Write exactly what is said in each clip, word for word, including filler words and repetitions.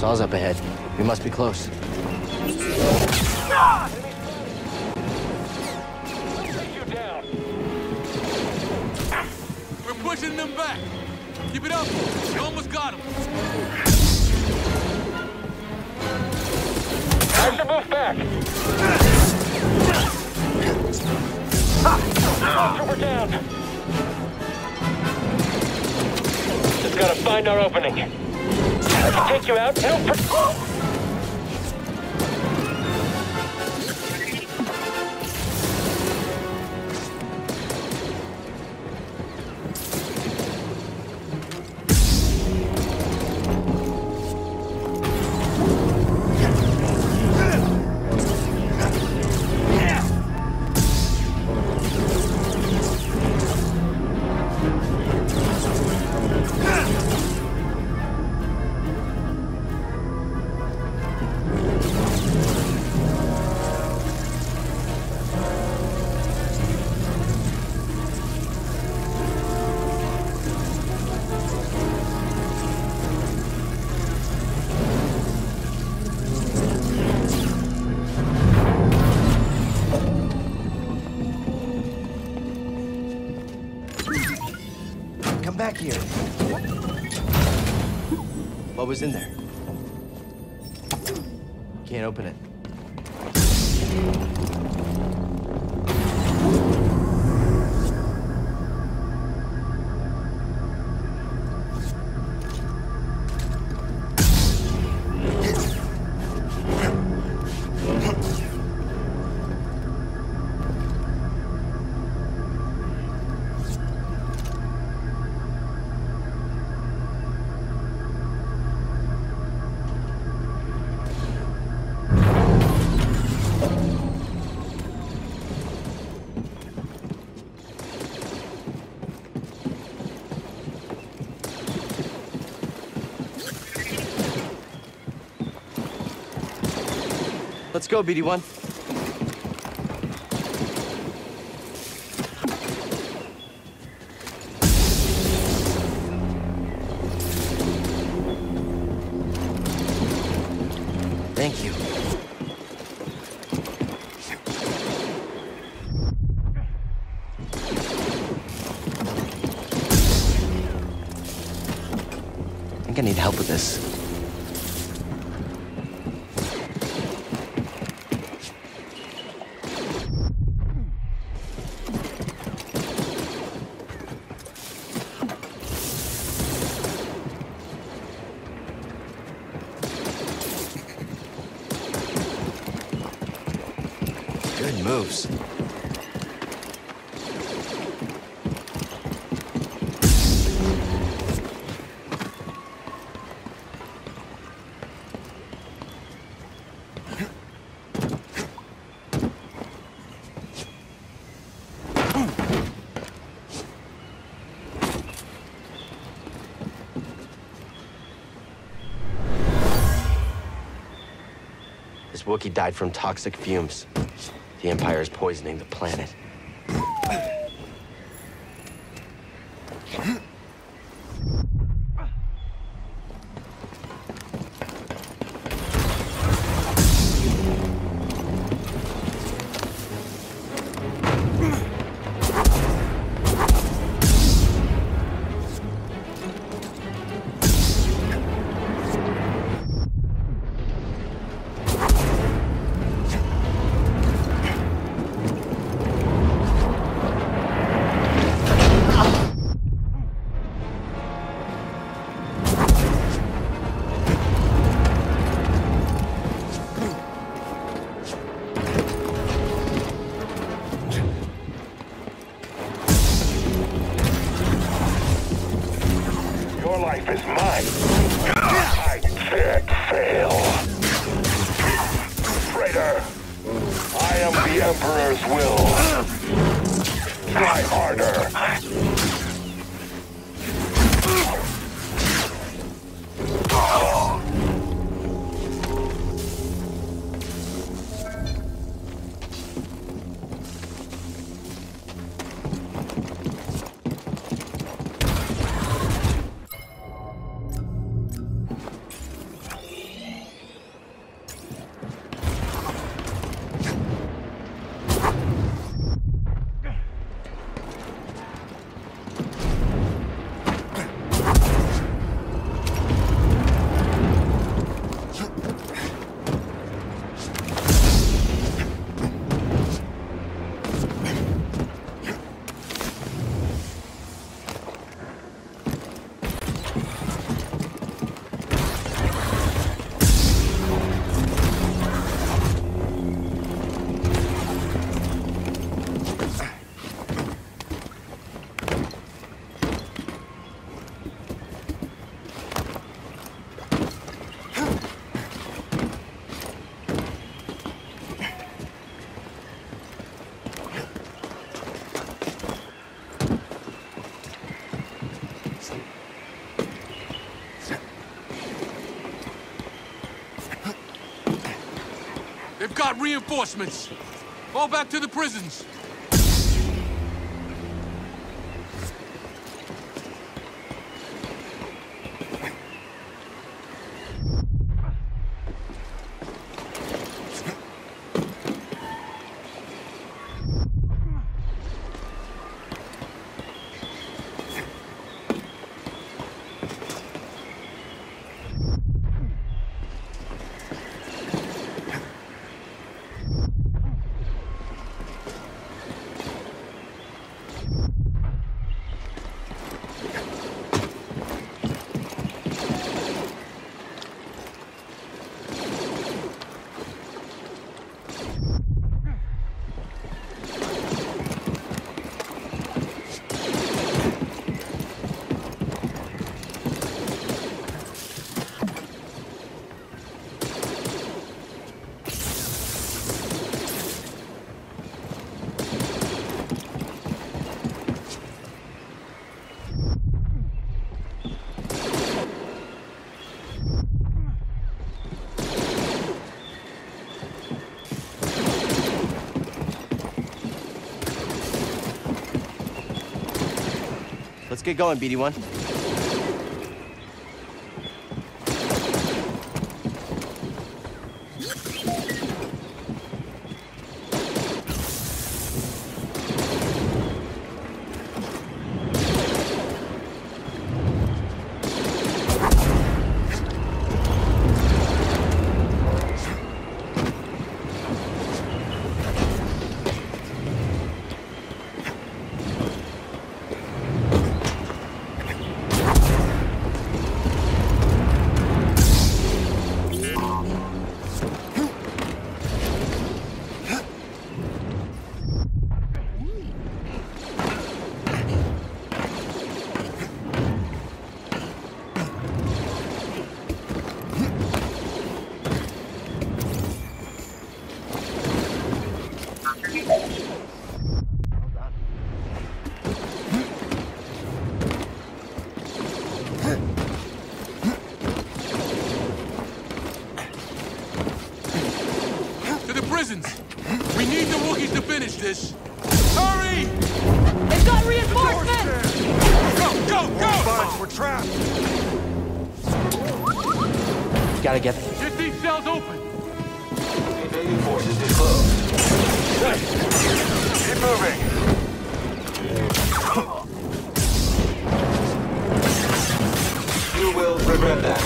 Saw's up ahead. We must be close. Ah! We're pushing them back. Keep it up. You almost got them. Time to move back. We're down. Just gotta find our opening. I can take you out. No. Back here. What was in there? Can't open it. Let's go, B D one. Thank you. I think I need help with this. Good moves. This Wookiee died from toxic fumes. The Empire is poisoning the planet. Life is mine. I can't fail. Traitor, I am the Emperor's will. Try harder. got reinforcements. Fall back to the prisons. Let's get going, B D one. We need the Wookiees to finish this. Hurry! They've got reinforcements! Go, go, go! Fine, we're trapped. Gotta get... Get these cells open! Invading forces is close. Right. Keep moving. You will regret that.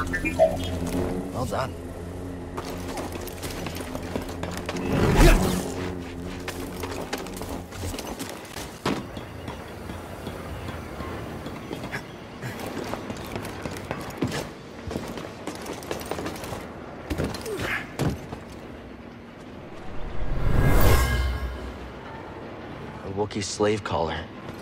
Well done. A Wookiee slave caller.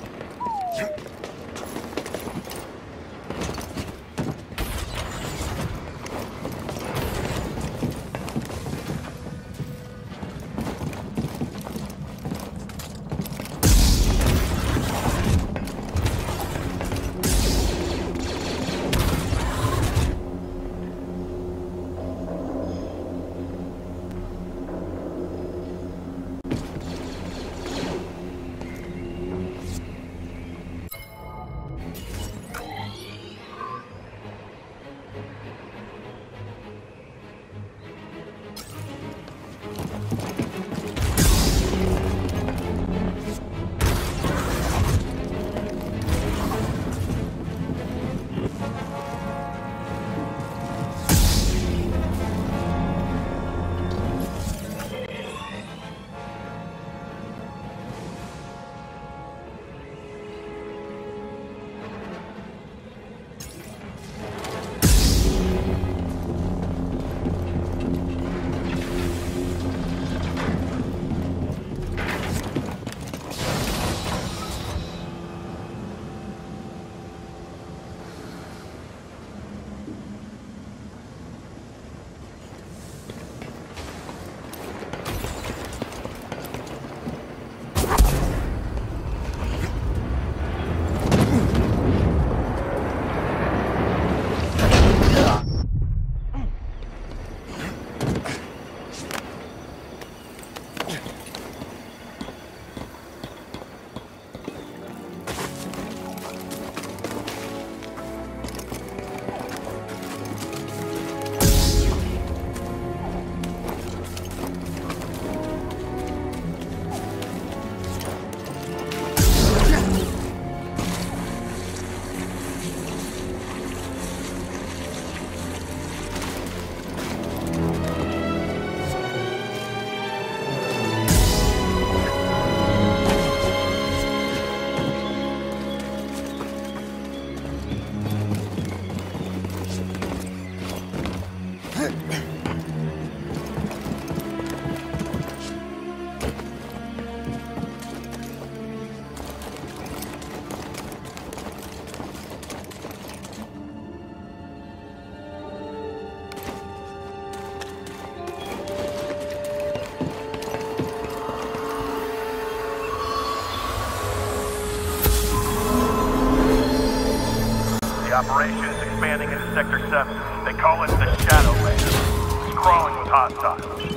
Operation is expanding into Sector seven. They call it the Shadowlands. It's crawling with hostiles.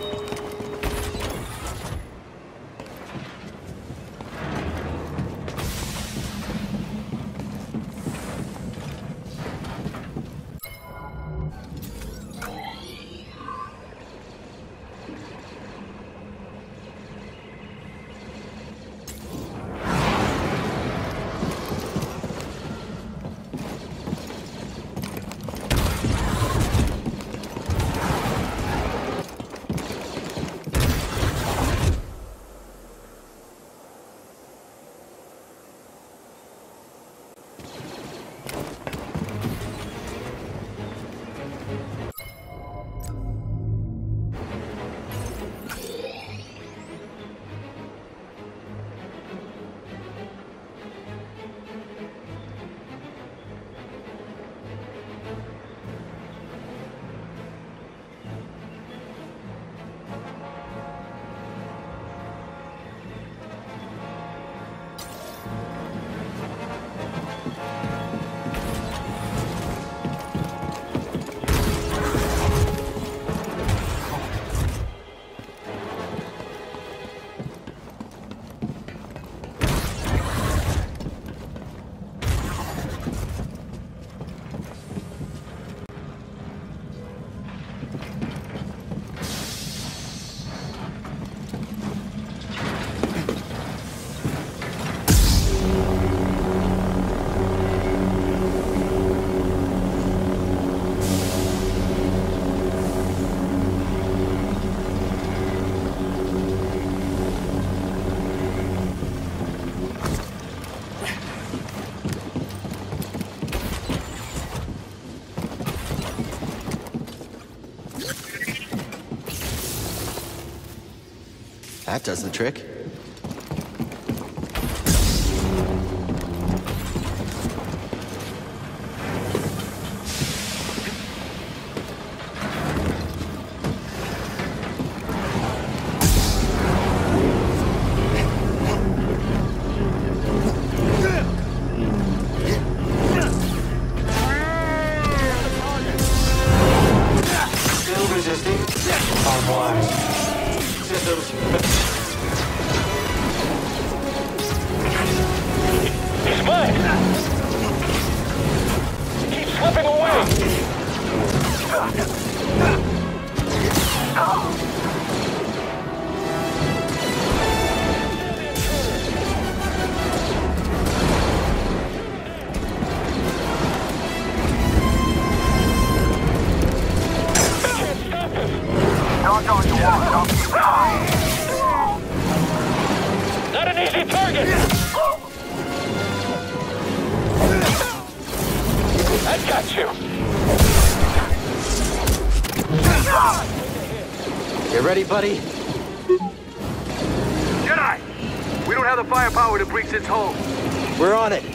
That does the trick. Still resisting? Online. Systems. He's mine! Keep slipping away! Knock on your wall. I'll keep it. Not an easy target! That got you! You ready, buddy? Jedi! We don't have the firepower to breach its hold. We're on it.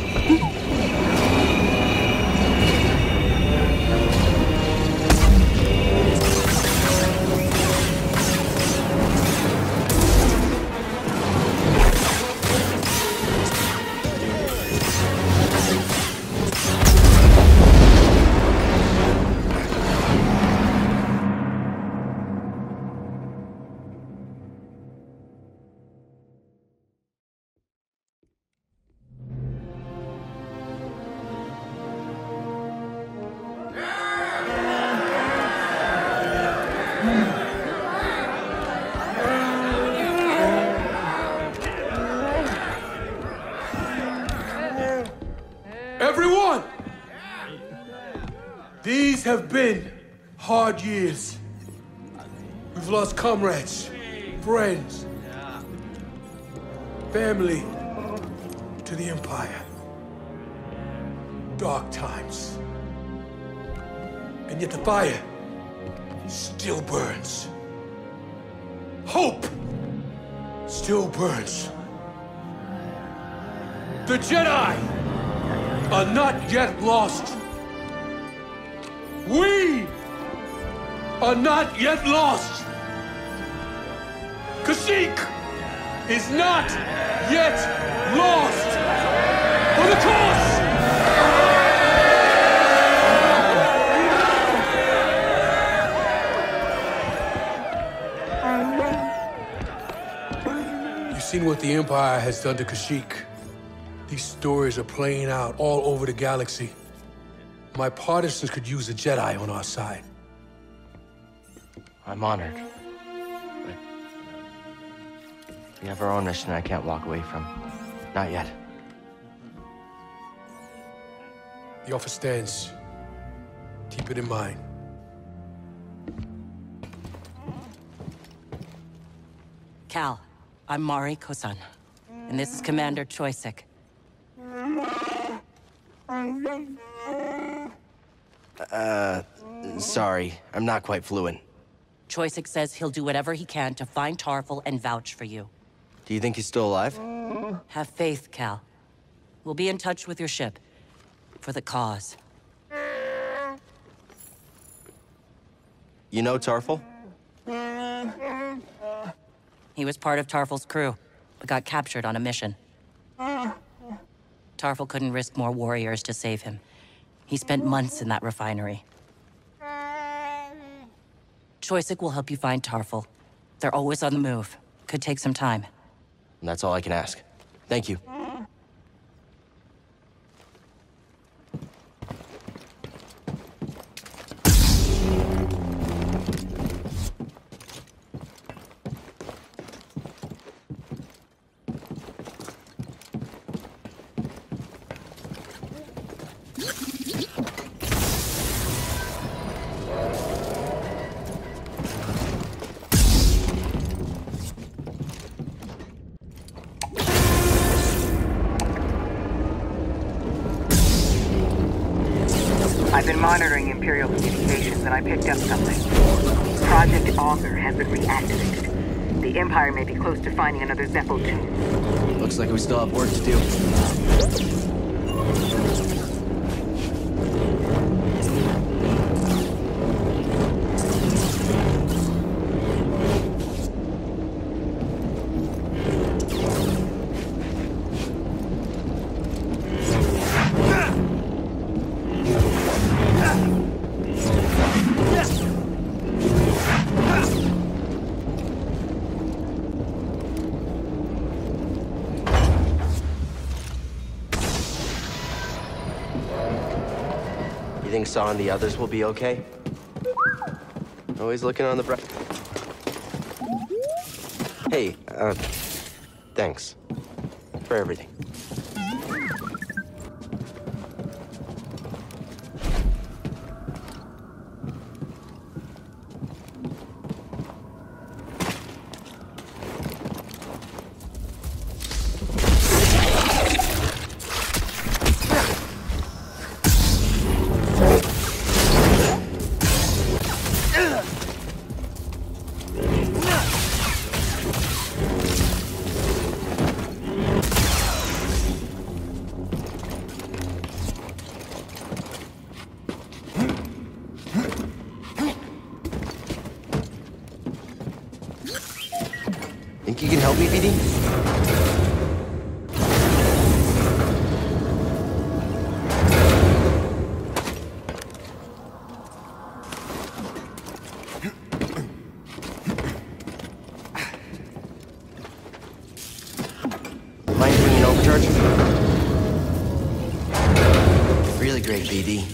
Everyone! These have been hard years. We've lost comrades, friends, family to the Empire. Dark times. And yet the fire still burns. Hope still burns. The Jedi are not yet lost. We are not yet lost. Kashyyyk is not yet lost. For the cause! You've seen what the Empire has done to Kashyyyk. These stories are playing out all over the galaxy. My partisans could use a Jedi on our side. I'm honored. But we have our own mission I can't walk away from. Not yet. The offer stands. Keep it in mind. Cal, I'm Mari Kosan, and this is Commander Choyyssyk. Uh, sorry. I'm not quite fluent. Choyyssyk says he'll do whatever he can to find Tarful and vouch for you. Do you think he's still alive? Have faith, Cal. We'll be in touch with your ship. For the cause. You know Tarful? He was part of Tarful's crew, but got captured on a mission. Tarful couldn't risk more warriors to save him. He spent months in that refinery. Choyyssyk will help you find Tarful. They're always on the move. Could take some time. And that's all I can ask. Thank you. I've been monitoring Imperial communications and I picked up something. Project Augur has been reactivated. The Empire may be close to finding another Zeppo tomb. Looks like we still have work to do. You think Saw and the others will be okay? Always looking on the bright. Hey, uh, thanks for everything. Think you can help me, V D? Mind doing an overcharge? Really great, V D.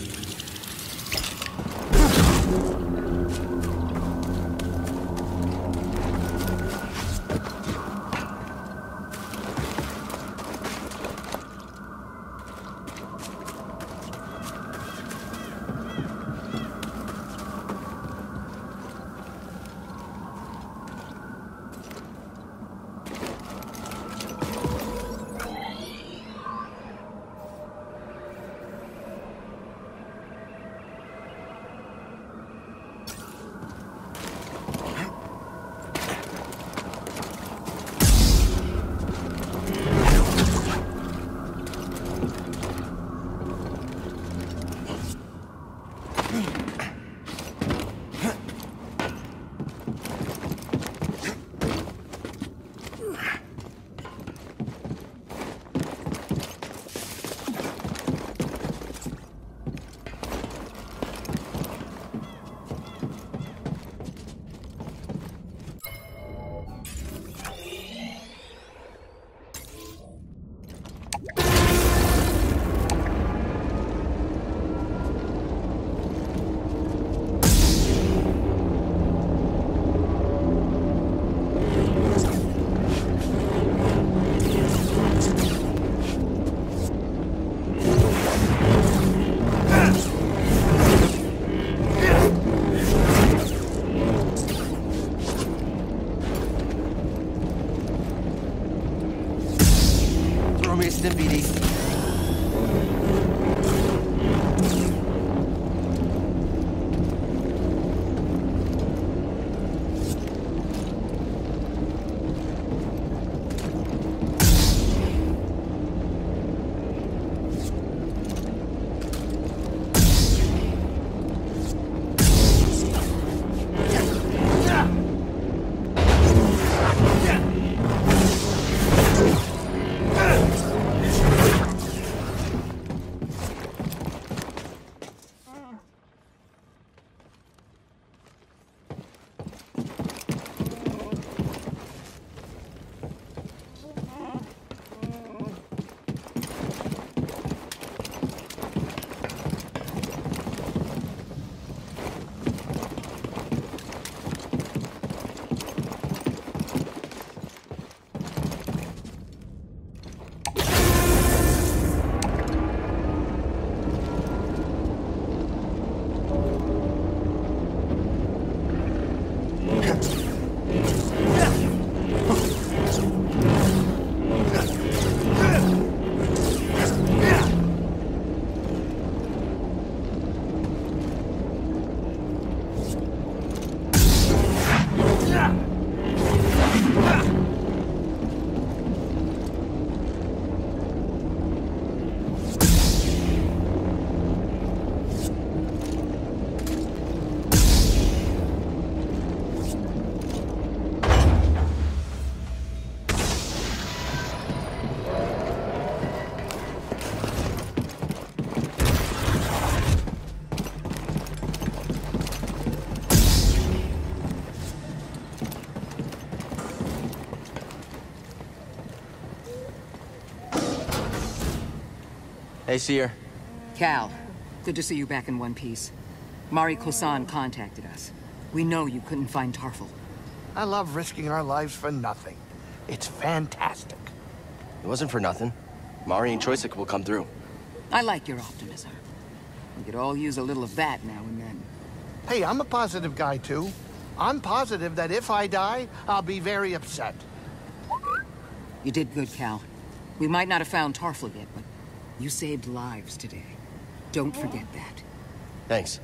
Hey, Seer. Cal, good to see you back in one piece. Mari Kosan contacted us. We know you couldn't find Tarful. I love risking our lives for nothing. It's fantastic. It wasn't for nothing. Mari and Choyyssyk will come through. I like your optimism. We could all use a little of that now and then. Hey, I'm a positive guy, too. I'm positive that if I die, I'll be very upset. You did good, Cal. We might not have found Tarful yet, but you saved lives today. Don't forget that. Thanks.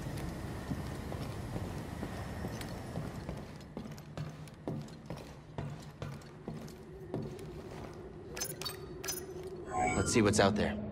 Let's see what's out there.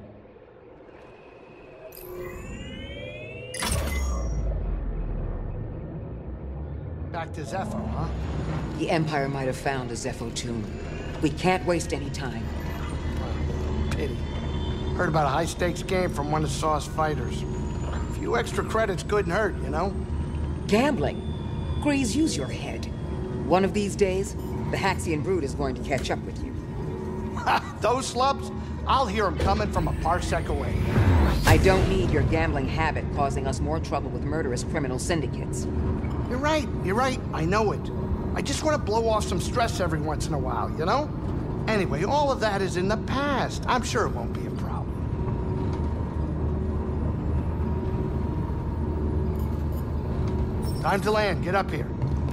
Back to Zepho, huh? The Empire might have found a Zepho tomb. We can't waste any time. Pity. Heard about a high-stakes game from one of Saw's fighters. A few extra credits couldn't hurt, you know? Gambling. Grease, use your head. One of these days, the Haxian brood is going to catch up with you. Ha! Those slubs? I'll hear them coming from a parsec away. I don't need your gambling habit causing us more trouble with murderous criminal syndicates. You're right, you're right. I know it. I just want to blow off some stress every once in a while, you know? Anyway, all of that is in the past. I'm sure it won't be a problem. Time to land. Get up here.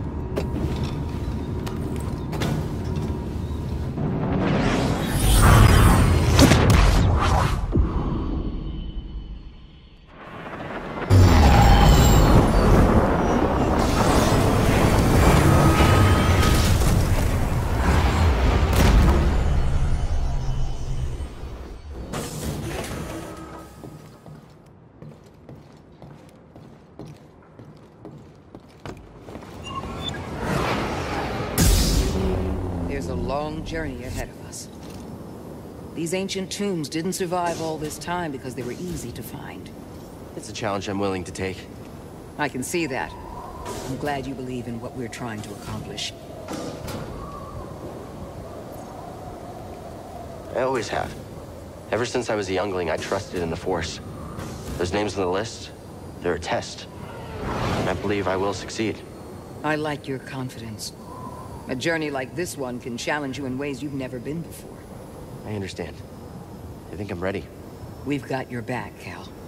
Journey ahead of us. These ancient tombs didn't survive all this time because they were easy to find. It's a challenge I'm willing to take. I can see that. I'm glad you believe in what we're trying to accomplish. I always have. Ever since I was a youngling, I trusted in the Force. Those names on the list, they're a test. And I believe I will succeed. I like your confidence. A journey like this one can challenge you in ways you've never been before. I understand. I think I'm ready. We've got your back, Cal.